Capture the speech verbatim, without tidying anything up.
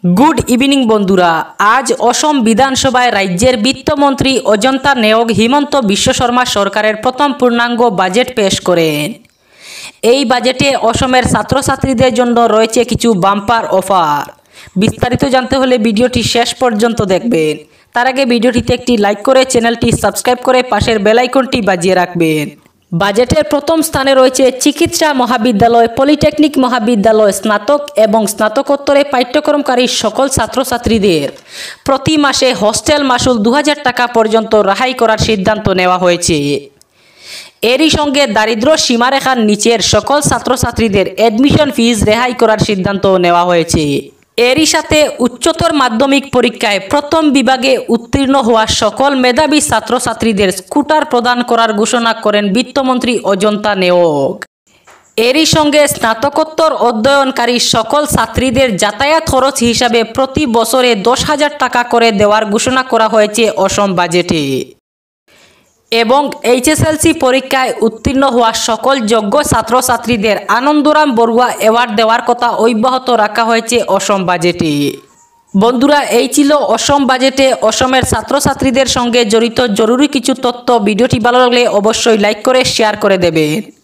Good evening বন্ধুরা, আজ অসম বিধানসভায় রাজ্যের বিত্তমন্ত্রী অজন্তা নেওগ হিমন্ত বিশ্ব শর্মা সরকারের প্রথম পূর্ণাঙ্গ বাজেট পেশ করেন। এই বাজেটে অসমের ছাত্রছাত্রীদের জন্য রয়েছে কিছু বাম্পার অফার। বিস্তারিত জানতে হলে ভিডিওটি শেষ পর্যন্ত দেখবেন। তার আগে ভিডিওটিতে একটি লাইক করে চ্যানেলটি সাবস্ক্রাইব করে পাশের বেল আইকনটি বাজিয়ে রাখবেন। বাজেটের প্রথম স্থানে রয়েছে চিকিৎসা মহাবিদ্যালয়, পলিটেকনিক মহাবিদ্যালয়, স্নাতক এবং স্নাতকোত্তরে পাঠ্যক্রমকারী সকল ছাত্রছাত্রীদের প্রতি মাসে হোস্টেল মাসুল দু হাজার টাকা পর্যন্ত রেহাই করার সিদ্ধান্ত নেওয়া হয়েছে। এরই সঙ্গে দারিদ্র্য সীমারেখার নিচের সকল ছাত্রছাত্রীদের অ্যাডমিশন ফিজ রেহাই করার সিদ্ধান্ত নেওয়া হয়েছে। এরই সাথে উচ্চতর মাধ্যমিক পরীক্ষায় প্রথম বিভাগে উত্তীর্ণ হওয়া সকল মেধাবী ছাত্রছাত্রীদের স্কুটার প্রদান করার ঘোষণা করেন বিত্তমন্ত্রী অজন্তা নেওগ। এরই সঙ্গে স্নাতকোত্তর অধ্যয়নকারী সকল ছাত্রীদের যাতায়াত খরচ হিসাবে প্রতি বছরে দশ হাজার টাকা করে দেওয়ার ঘোষণা করা হয়েছে অসম বাজেটে। এবং এইচএসএলসি পরীক্ষায় উত্তীর্ণ হওয়া সকল যোগ্য ছাত্রছাত্রীদের আনন্দরাম বড়ুয়া অ্যাওয়ার্ড দেওয়ার কথা অব্যাহত রাখা হয়েছে অসম বাজেটে। বন্ধুরা, এই ছিল অসম বাজেটে অসমের ছাত্রছাত্রীদের সঙ্গে জড়িত জরুরি কিছু তথ্য। ভিডিওটি ভালো লাগলে অবশ্যই লাইক করে শেয়ার করে দেবেন।